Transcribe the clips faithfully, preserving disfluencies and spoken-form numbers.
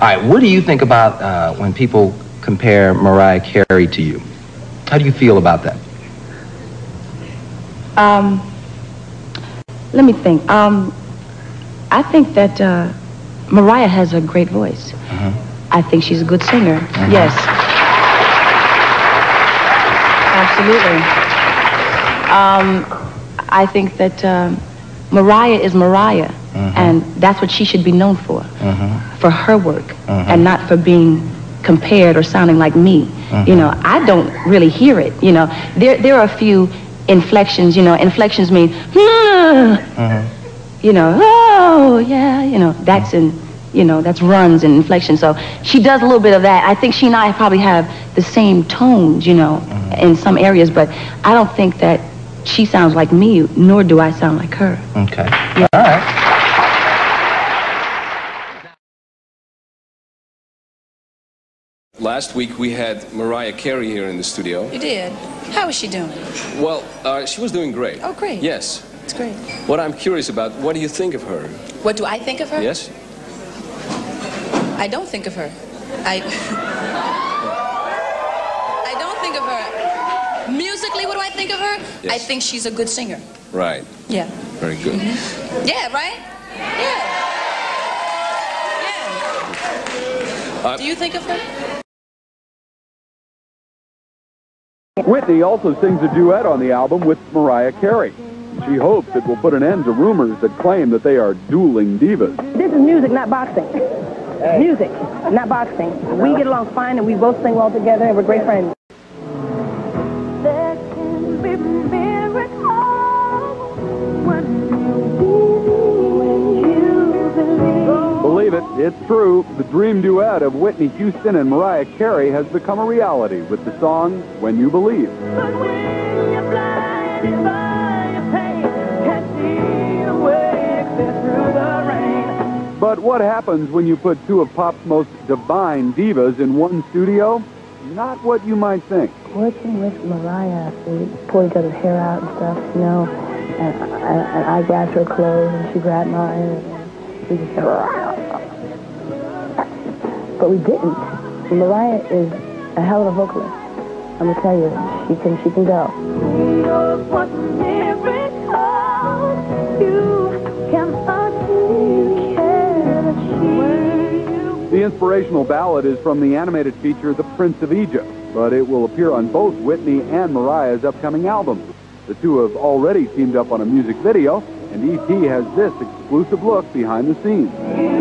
right, what do you think about uh, when people compare Mariah Carey to you? How do you feel about that? Um, let me think. Um, I think that uh, Mariah has a great voice. Uh-huh. I think she's a good singer. Uh-huh. Yes. Absolutely. Um, I think that uh, Mariah is Mariah, uh-huh. and that's what she should be known for, uh-huh. for her work, uh-huh. and not for being compared or sounding like me. Uh-huh. You know, I don't really hear it. You know, there there are a few inflections. You know, inflections mean, uh-huh. you know, oh yeah, you know, that's in, you know, that's runs and inflections. So she does a little bit of that. I think she and I probably have the same tones, you know, uh-huh. in some areas, but I don't think that she sounds like me, nor do I sound like her. Okay. Yeah. All right. Last week we had Mariah Carey here in the studio. You did? How is she doing? Well, uh, she was doing great. Oh, great. Yes. It's great. What I'm curious about, what do you think of her? What do I think of her? Yes. I don't think of her. I... I don't think of her. Musically, what do I think of her? Yes. I think she's a good singer. Right. Yeah. Very good. Mm-hmm. Yeah, right? Yeah. Yeah. Uh, do you think of her? Whitney also sings a duet on the album with Mariah Carey. She hopes it will put an end to rumors that claim that they are dueling divas. This is music, not boxing. Music, not boxing. We get along fine and we both sing well together and we're great friends. There can be miracles when you believe. Believe it, it's true. The dream duet of Whitney Houston and Mariah Carey has become a reality with the song When You Believe. But when you're blinded by your pain, can't see the way except through the rain. But what happens when you put two of pop's most divine divas in one studio? Not what you might think. Working with Mariah, we pull each other's hair out and stuff, you know, and I, and I grabbed her clothes and she grabbed mine, and we just said, but we didn't. Mariah is a hell of a vocalist. I'm gonna tell you, she can, she can go. What miracles you can achieve. The inspirational ballad is from the animated feature The Prince of Egypt, but it will appear on both Whitney and Mariah's upcoming albums. The two have already teamed up on a music video, and E T has this exclusive look behind the scenes.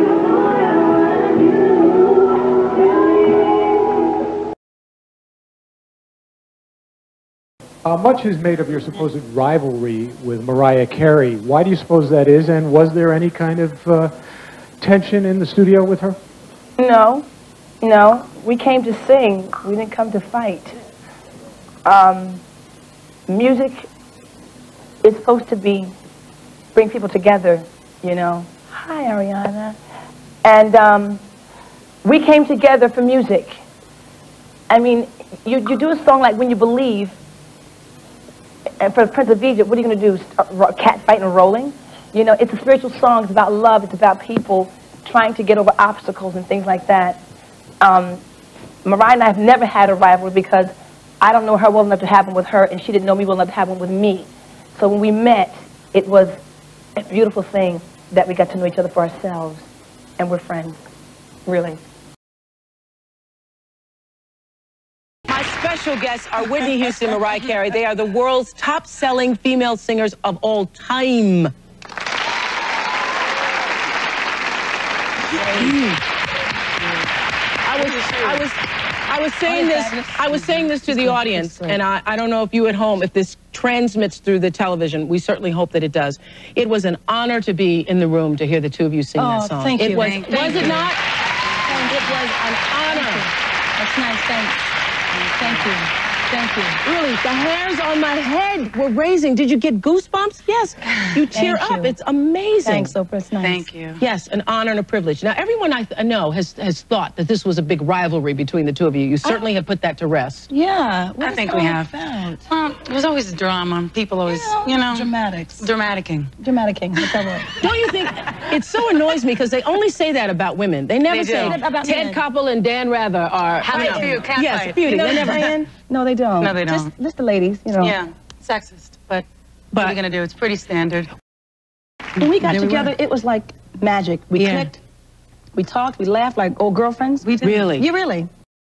Uh, much is made of your supposed rivalry with Mariah Carey. Why do you suppose that is, and was there any kind of uh, tension in the studio with her? No, no. We came to sing. We didn't come to fight. Um, music is supposed to be, bring people together, you know. Hi, Ariana. And um, we came together for music. I mean, you, you do a song like When You Believe, and for the Prince of Egypt, what are you going to do? Start cat fighting and rolling? You know, it's a spiritual song. It's about love. It's about people trying to get over obstacles and things like that. Um, Mariah and I have never had a rivalry because I don't know her well enough to have one with her, and she didn't know me well enough to have one with me. So when we met, it was a beautiful thing that we got to know each other for ourselves, and we're friends, really. My special guests are Whitney Houston and Mariah Carey. They are the world's top-selling female singers of all time. I was, I was, I was saying this, I was saying this to the audience, and I, I don't know if you at home, if this transmits through the television. We certainly hope that it does. It was an honor to be in the room to hear the two of you sing oh, that song. Thank it you, was, Hank. was Thank it you. not? It was an honor. That's nice, thanks. Thank you. Thank you. Really, the hairs on my head were raising. Did you get goosebumps? Yes. You tear Thank up. you. It's amazing. Thanks, Oprah. It's nice. Thank you. Yes, an honor and a privilege. Now, everyone I, th I know has, has thought that this was a big rivalry between the two of you. You certainly have put that to rest. Yeah. I think we have. About? Well, there's always drama. People always, You know, you know. dramatics. Dramaticking. Dramaticking. Whatever. Don't you think, It so annoys me because they only say that about women. They never They say do. Ted men. Koppel and Dan Rather are How you they know, feud, cat yes, fight. feuding. You know They what never. I'm saying? No, they don't. No, they don't. Just, just the ladies, you know. Yeah, sexist, but, But what are you gonna do? It's pretty standard. When we got There we together, were. it was like magic. We Yeah. clicked, we talked, we laughed like old girlfriends. We did. Really? You really?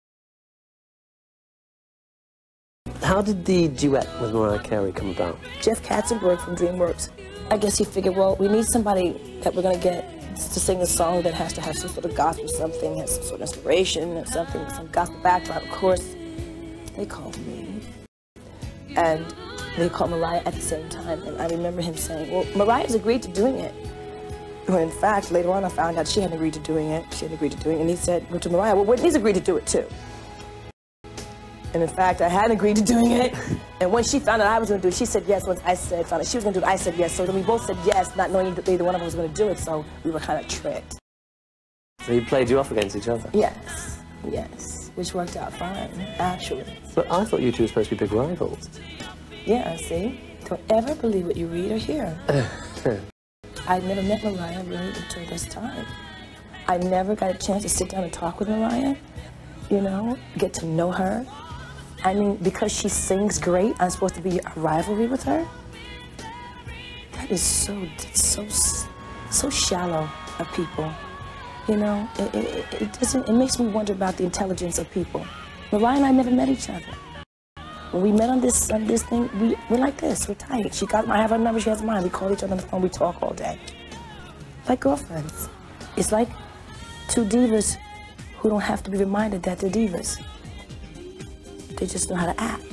How did the duet with Mariah Carey come about? Jeff Katzenberg from DreamWorks. I guess he figured, well, we need somebody that we're going to get to sing a song that has to have some sort of gospel something, has some sort of inspiration and something, some gospel background. Of course, they called me. And they called Mariah at the same time. And I remember him saying, well, Mariah's agreed to doing it. When in fact, later on I found out she hadn't agreed to doing it. She hadn't agreed to doing it. And he said well, to Mariah, well, Whitney's agreed to do it too. And in fact, I hadn't agreed to doing it. And when she found out I was going to do it, she said yes. Once I said, found out she was going to do it, I said yes. So then we both said yes, not knowing that either one of us was going to do it. So we were kind of tricked. So you played you off against each other? Yes, yes, which worked out fine, actually. But I thought you two were supposed to be big rivals. Yeah, see? Don't ever believe what you read or hear. I never met Mariah really until this time. I never got a chance to sit down and talk with Mariah, you know, get to know her. I mean, because she sings great, I'm supposed to be a rivalry with her? That is so, so, so shallow of people. You know, it, it, it, doesn't, it makes me wonder about the intelligence of people. Mariah and I never met each other. When we met on this, on this thing, we, we're like this, we're tight. She got, I have her number, she has mine. We call each other on the phone, we talk all day. Like girlfriends. It's like two divas who don't have to be reminded that they're divas. They just know how to act.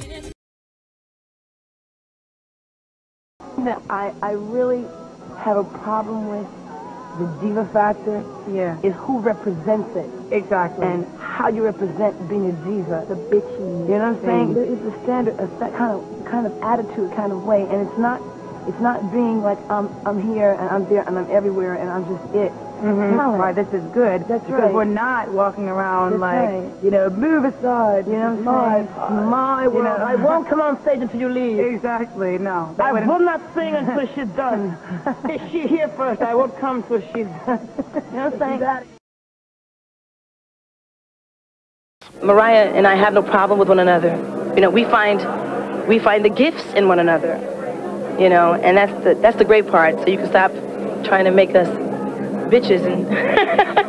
That I, I really have a problem with the diva factor. Yeah. Is who represents it. Exactly. And how you represent being a diva. The bitchy. You know what I'm saying? There is a standard, a that kind of kind of attitude, kind of way, and it's not it's not being like I'm I'm here and I'm there and I'm everywhere and I'm just it. Mm-hmm. No. Right, this is good. That's because right. We're not walking around That's like, right. you know, move aside. You know what I'm saying? My world. You know, I won't come on stage until you leave. Exactly, no. I wouldn't... will not sing until she's done. Is she here first? I won't come till she's done. You know what I'm saying? Mariah and I have no problem with one another. You know, we find we find the gifts in one another. You know, and that's the that's the great part. So you can stop trying to make us bitches and